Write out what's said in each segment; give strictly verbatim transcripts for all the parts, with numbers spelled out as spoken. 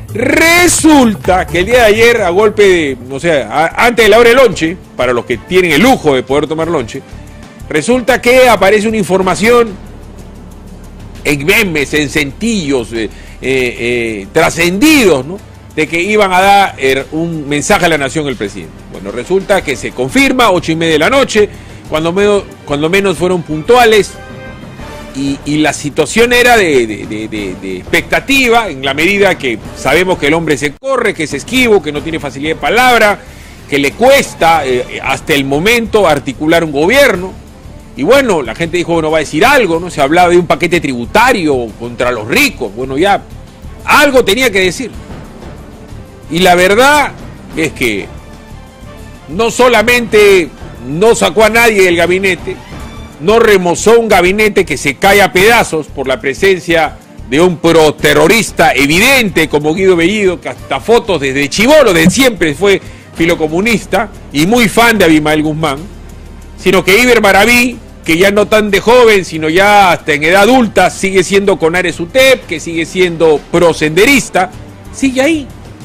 Resulta que el día de ayer, a golpe de, o sea, a, antes de la hora de lonche, para los que tienen el lujo de poder tomar lonche, resulta que aparece una información en memes, en centillos, eh, eh, eh, trascendidos, ¿no?, de que iban a dar er, un mensaje a la nación el presidente. Bueno, resulta que se confirma, ocho y media de la noche, cuando, medio, cuando menos fueron puntuales, y, y la situación era de, de, de, de, de expectativa, en la medida que sabemos que el hombre se corre, que es esquivo, que no tiene facilidad de palabra, que le cuesta eh, hasta el momento articular un gobierno. Y bueno, la gente dijo, bueno, va a decir algo, ¿no? Se hablaba de un paquete tributario contra los ricos. Bueno, ya algo tenía que decir. Y la verdad es que no solamente no sacó a nadie del gabinete, no remozó un gabinete que se cae a pedazos por la presencia de un proterrorista evidente como Guido Bellido, que hasta fotos desde chibolo, desde siempre fue filocomunista y muy fan de Abimael Guzmán, sino que Iber Maraví, que ya no tan de joven, sino ya hasta en edad adulta, sigue siendo con Ares U T E P, que sigue siendo prosenderista, sigue ahí.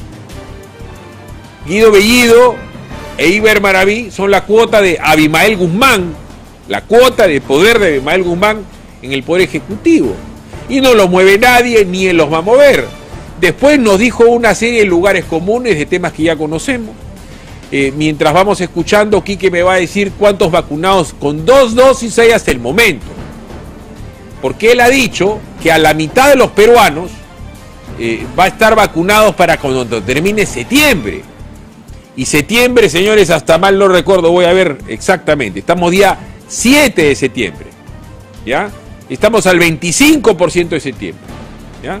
Guido Bellido e Iber Maraví son la cuota de Abimael Guzmán, la cuota de poder de Abimael Guzmán en el Poder Ejecutivo. Y no los mueve nadie, ni él los va a mover. Después nos dijo una serie de lugares comunes de temas que ya conocemos. Eh, mientras vamos escuchando, Quique me va a decir cuántos vacunados con dos dosis hay hasta el momento. Porque él ha dicho que a la mitad de los peruanos eh, va a estar vacunados para cuando termine septiembre. Y septiembre, señores, hasta mal no recuerdo, voy a ver exactamente. Estamos día siete de septiembre, ¿ya? Estamos al veinticinco por ciento de septiembre, ¿ya?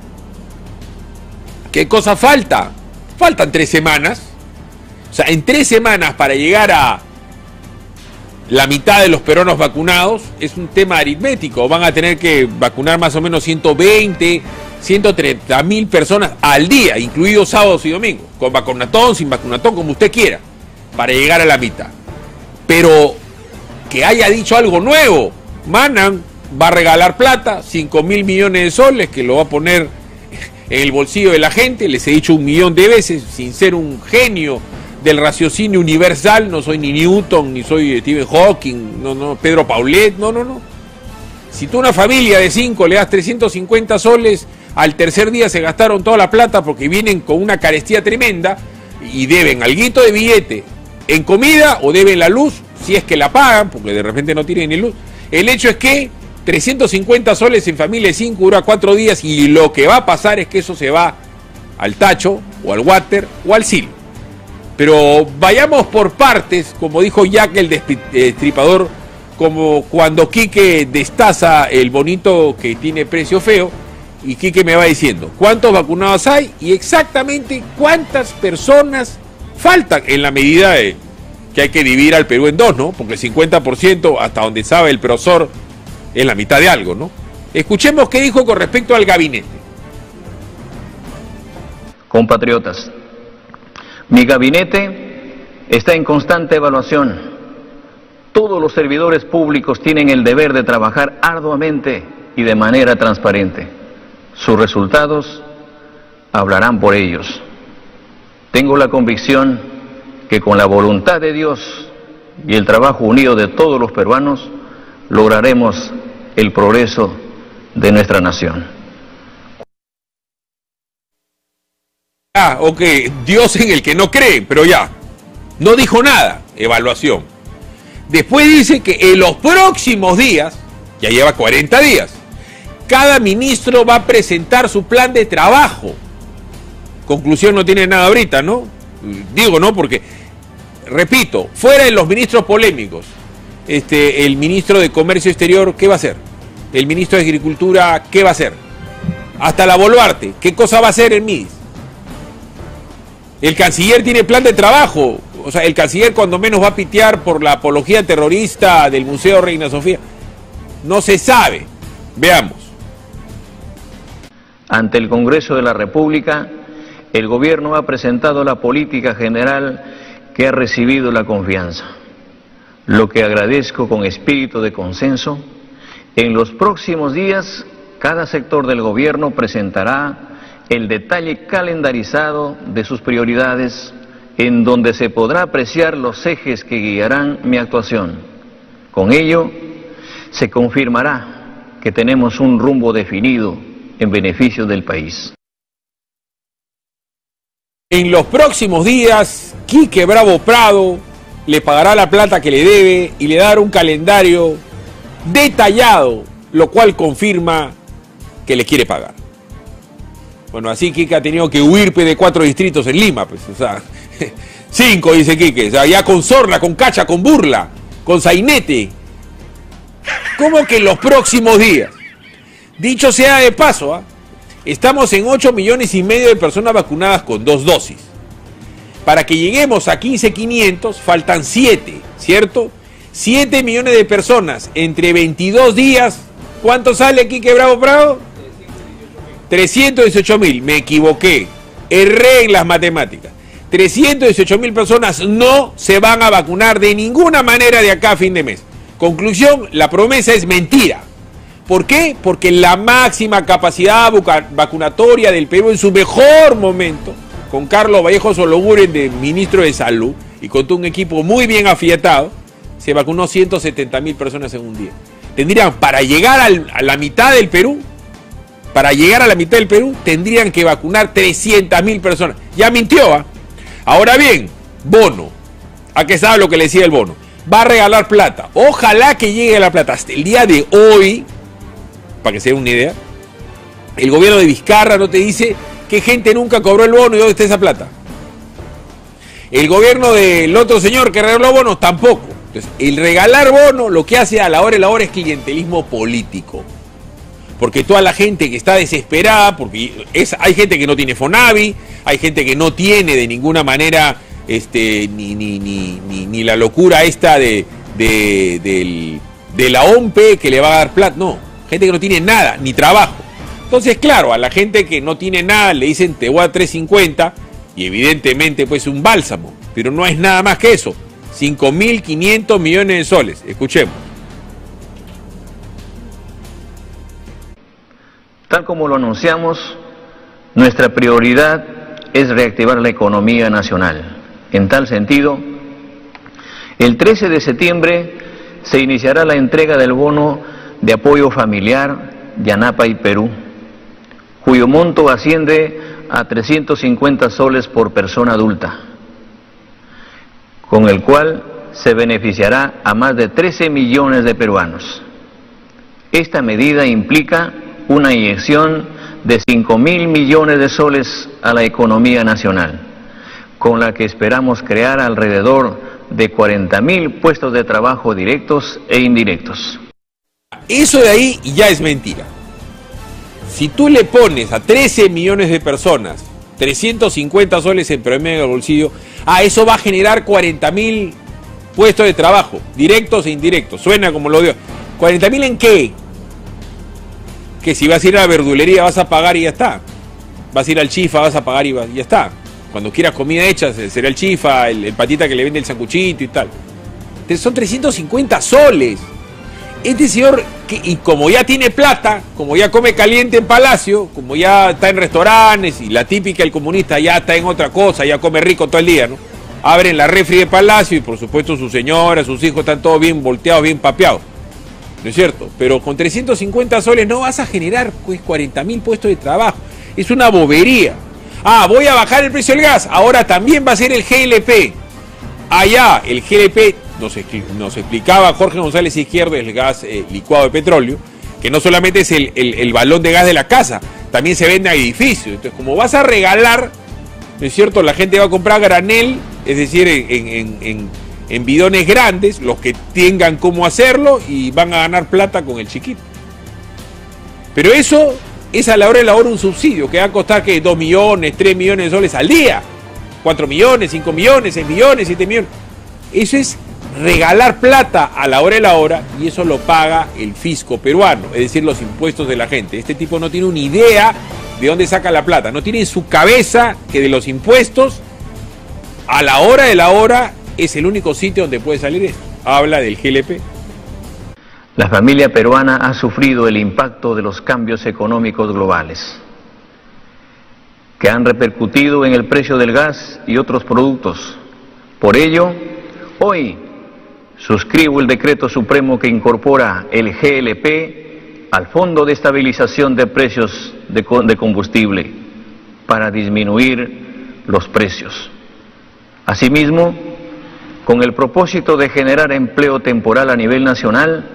¿Qué cosa falta? Faltan tres semanas. O sea, en tres semanas para llegar a la mitad de los peruanos vacunados es un tema aritmético. Van a tener que vacunar más o menos ciento veinte, ciento treinta mil personas al día, incluidos sábados y domingos, con vacunatón, sin vacunatón, como usted quiera, para llegar a la mitad. Pero que haya dicho algo nuevo, Manan va a regalar plata, cinco mil millones de soles, que lo va a poner en el bolsillo de la gente. Les he dicho un millón de veces, sin ser un genio del raciocinio universal, no soy ni Newton, ni soy Stephen Hawking, no, no, Pedro Paulet, no, no, no. Si tú a una familia de cinco le das trescientos cincuenta soles, al tercer día se gastaron toda la plata porque vienen con una carestía tremenda y deben alguito de billete en comida o deben la luz, si es que la pagan, porque de repente no tienen ni luz. El hecho es que trescientos cincuenta soles en familia de cinco dura cuatro días y lo que va a pasar es que eso se va al tacho o al water o al sil. Pero vayamos por partes, como dijo Jack el Destripador, como cuando Quique destaza el bonito que tiene precio feo, y Quique me va diciendo cuántos vacunados hay y exactamente cuántas personas faltan, en la medida de que hay que dividir al Perú en dos, ¿no? Porque el cincuenta por ciento, hasta donde sabe el profesor, es la mitad de algo, ¿no? Escuchemos qué dijo con respecto al gabinete. Compatriotas, mi gabinete está en constante evaluación. Todos los servidores públicos tienen el deber de trabajar arduamente y de manera transparente. Sus resultados hablarán por ellos. Tengo la convicción que con la voluntad de Dios y el trabajo unido de todos los peruanos, lograremos el progreso de nuestra nación. Ah, ok, Dios en el que no cree, pero ya, no dijo nada, evaluación. Después dice que en los próximos días, ya lleva cuarenta días, cada ministro va a presentar su plan de trabajo. Conclusión, no tiene nada ahorita, ¿no? Digo, ¿no? Porque, repito, fuera de los ministros polémicos, este, el ministro de Comercio Exterior, ¿qué va a hacer? El ministro de Agricultura, ¿qué va a hacer? Hasta la Boluarte, ¿qué cosa va a hacer en M I D I S? El canciller tiene plan de trabajo. O sea, el canciller cuando menos va a pitear por la apología terrorista del Museo Reina Sofía. No se sabe. Veamos. Ante el Congreso de la República, el gobierno ha presentado la política general que ha recibido la confianza, lo que agradezco con espíritu de consenso. En los próximos días, cada sector del gobierno presentará el detalle calendarizado de sus prioridades, en donde se podrá apreciar los ejes que guiarán mi actuación. Con ello, se confirmará que tenemos un rumbo definido en beneficio del país. En los próximos días, Quique Bravo Prado le pagará la plata que le debe y le dará un calendario detallado, lo cual confirma que le quiere pagar. Bueno, así Quique ha tenido que huir de cuatro distritos en Lima, pues, o sea, cinco, dice Quique, o sea, ya con sorna, con cacha, con burla, con sainete. ¿Cómo que en los próximos días? Dicho sea de paso, ¿eh? Estamos en ocho millones y medio de personas vacunadas con dos dosis. Para que lleguemos a quince mil quinientos faltan siete, ¿cierto? siete millones de personas entre veintidós días. ¿Cuánto sale, Quique Bravo Prado? trescientos dieciocho mil. Me equivoqué. Erré en las matemáticas. trescientos dieciocho mil personas no se van a vacunar de ninguna manera de acá a fin de mes. Conclusión, la promesa es mentira. ¿Por qué? Porque la máxima capacidad vacunatoria del Perú en su mejor momento, con Carlos Vallejo Sologuren de ministro de Salud y con todo un equipo muy bien afiatado, se vacunó ciento setenta mil personas en un día. Tendrían, para llegar al, a la mitad del Perú, para llegar a la mitad del Perú, tendrían que vacunar trescientas mil personas. Ya mintió, ¿ah? ¿eh? Ahora bien, bono. ¿A qué sabe lo que le decía el bono? Va a regalar plata. Ojalá que llegue la plata. Hasta el día de hoy, para que se dé una idea, el gobierno de Vizcarra no te dice que gente nunca cobró el bono y dónde está esa plata. El gobierno del otro señor que regaló bonos tampoco. Entonces, el regalar bono lo que hace a la hora y la hora es clientelismo político. Porque toda la gente que está desesperada, porque es, hay gente que no tiene Fonavi, hay gente que no tiene de ninguna manera este, ni, ni, ni, ni, ni la locura esta de, de, de, de la O M P E que le va a dar plata, no. Gente que no tiene nada, ni trabajo. Entonces, claro, a la gente que no tiene nada le dicen te voy a tres cincuenta y evidentemente pues un bálsamo, pero no es nada más que eso. cinco mil quinientos millones de soles. Escuchemos. Tal como lo anunciamos, nuestra prioridad es reactivar la economía nacional. En tal sentido, el trece de septiembre se iniciará la entrega del bono de apoyo familiar de ANAPA y Perú, cuyo monto asciende a trescientos cincuenta soles por persona adulta, con el cual se beneficiará a más de trece millones de peruanos. Esta medida implica una inyección de cinco mil millones de soles a la economía nacional, con la que esperamos crear alrededor de cuarenta mil puestos de trabajo directos e indirectos. Eso de ahí ya es mentira. Si tú le pones a trece millones de personas trescientos cincuenta soles en promedio del bolsillo, ah, eso va a generar cuarenta mil puestos de trabajo, directos e indirectos. Suena como lo dio. ¿cuarenta mil en qué? Que si vas a ir a la verdulería vas a pagar y ya está. Vas a ir al chifa, vas a pagar y ya está. Cuando quieras comida hecha, será el chifa, el, el patita que le vende el sanguchito y tal. Entonces son trescientos cincuenta soles. Este señor, que, y como ya tiene plata, como ya come caliente en Palacio, como ya está en restaurantes, y la típica del comunista ya está en otra cosa, ya come rico todo el día, ¿no? Abren la refri de Palacio y por supuesto su señora, sus hijos están todos bien volteados, bien papeados, ¿no es cierto? Pero con trescientos cincuenta soles no vas a generar pues cuarenta mil puestos de trabajo, es una bobería. Ah, voy a bajar el precio del gas, ahora también va a ser el G L P. Allá, el G L P, nos, nos explicaba Jorge González Izquierdo, el gas eh, licuado de petróleo, que no solamente es el, el, el balón de gas de la casa, también se vende a edificios. Entonces, como vas a regalar, ¿no es cierto? La gente va a comprar granel, es decir, en, en, en, en bidones grandes, los que tengan cómo hacerlo, y van a ganar plata con el chiquito. Pero eso es a la hora de la hora un subsidio, que va a costar que dos millones, tres millones de soles al día. cuatro millones, cinco millones, seis millones, siete millones. Eso es regalar plata a la hora de la hora, y eso lo paga el fisco peruano, es decir, los impuestos de la gente. Este tipo no tiene una idea de dónde saca la plata, no tiene en su cabeza que de los impuestos a la hora de la hora es el único sitio donde puede salir esto. Habla del G L P. La familia peruana ha sufrido el impacto de los cambios económicos globales. que han repercutido en el precio del gas y otros productos. Por ello, hoy suscribo el decreto supremo que incorpora el G L P al Fondo de Estabilización de Precios de Combustible para disminuir los precios. Asimismo, con el propósito de generar empleo temporal a nivel nacional,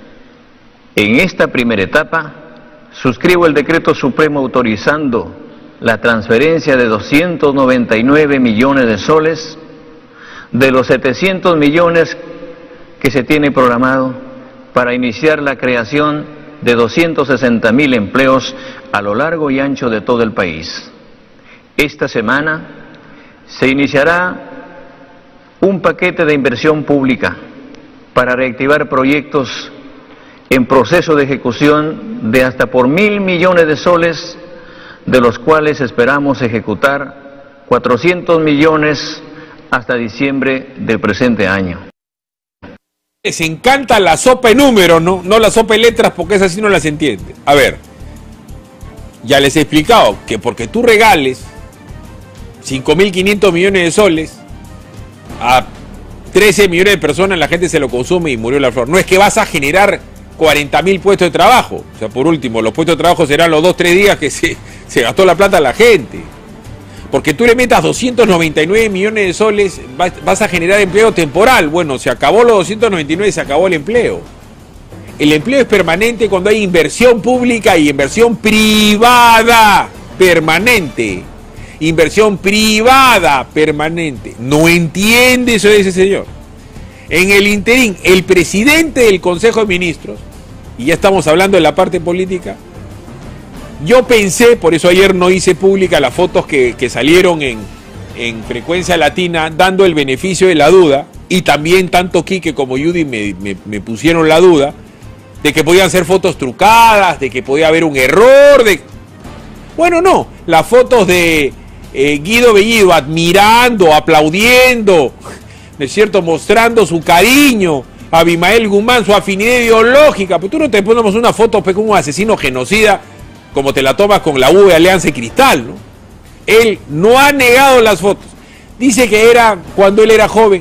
en esta primera etapa, suscribo el decreto supremo autorizando la transferencia de doscientos noventa y nueve millones de soles de los setecientos millones que se tiene programado para iniciar la creación de doscientos sesenta mil empleos a lo largo y ancho de todo el país. Esta semana se iniciará un paquete de inversión pública para reactivar proyectos en proceso de ejecución de hasta por mil millones de soles, de los cuales esperamos ejecutar cuatrocientos millones hasta diciembre del presente año. Les encanta la sopa en números, ¿no? No la sopa en letras, porque esas sí no las entiende. A ver, ya les he explicado que porque tú regales cinco mil quinientos millones de soles a trece millones de personas, la gente se lo consume y murió la flor. No es que vas a generar cuarenta mil puestos de trabajo. O sea, por último, los puestos de trabajo serán los dos, tres días que se, se gastó la plata a la gente. Porque tú le metas doscientos noventa y nueve millones de soles, vas, vas a generar empleo temporal. Bueno, se acabó los doscientos noventa y nueve y se acabó el empleo. El empleo es permanente cuando hay inversión pública y inversión privada permanente. Inversión privada permanente. No entiende eso de ese señor. En el interín, el presidente del Consejo de Ministros, y ya estamos hablando de la parte política, yo pensé, por eso ayer no hice pública las fotos que, que salieron en, en Frecuencia Latina, dando el beneficio de la duda, y también tanto Quique como Judy me, me, me pusieron la duda, de que podían ser fotos trucadas, de que podía haber un error, de... Bueno, no, las fotos de eh, Guido Bellido admirando, aplaudiendo, ¿no es cierto?, mostrando su cariño a Abimael Guzmán, su afinidad ideológica. Pues tú no te ponemos una foto pues, con un asesino genocida como te la tomas con la U de Alianza y Cristal, ¿no? Él no ha negado las fotos. Dice que era cuando él era joven.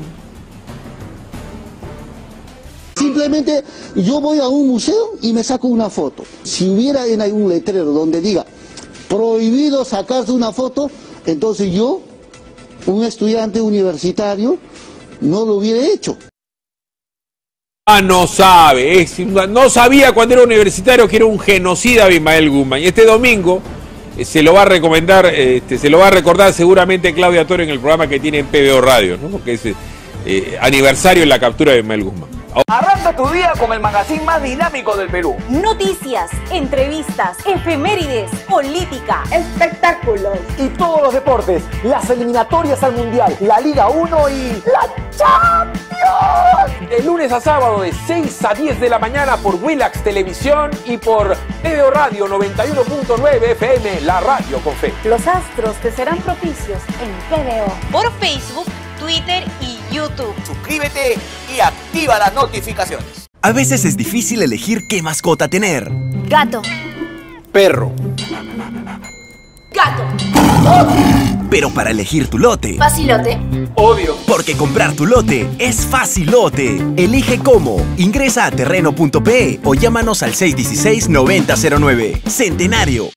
Simplemente yo voy a un museo y me saco una foto. Si hubiera en algún letrero donde diga prohibido sacarse una foto, entonces yo, un estudiante universitario, no lo hubiera hecho. Ah, no sabe, es, no sabía cuando era universitario que era un genocida Abimael Guzmán. Y este domingo eh, se lo va a recomendar, este, se lo va a recordar seguramente Claudia Toro en el programa que tiene en P B O Radio, ¿no? Porque es eh, aniversario de la captura de Abimael Guzmán. Arranca tu día con el magazine más dinámico del Perú. Noticias, entrevistas, efemérides, política, espectáculos y todos los deportes, las eliminatorias al Mundial, la Liga uno y la Champions. De lunes a sábado de seis a diez de la mañana por Willax Televisión y por P B O Radio noventa y uno punto nueve F M, la radio con fe. Los astros te serán propicios en P B O. Por Facebook, Twitter y YouTube. Suscríbete y activa las notificaciones. A veces es difícil elegir qué mascota tener. Gato. Perro. Gato. Pero para elegir tu lote... Facilote. Obvio. Porque comprar tu lote es facilote. Elige cómo. Ingresa a terreno punto pe o llámanos al seis uno seis, nueve cero cero nueve. Centenario.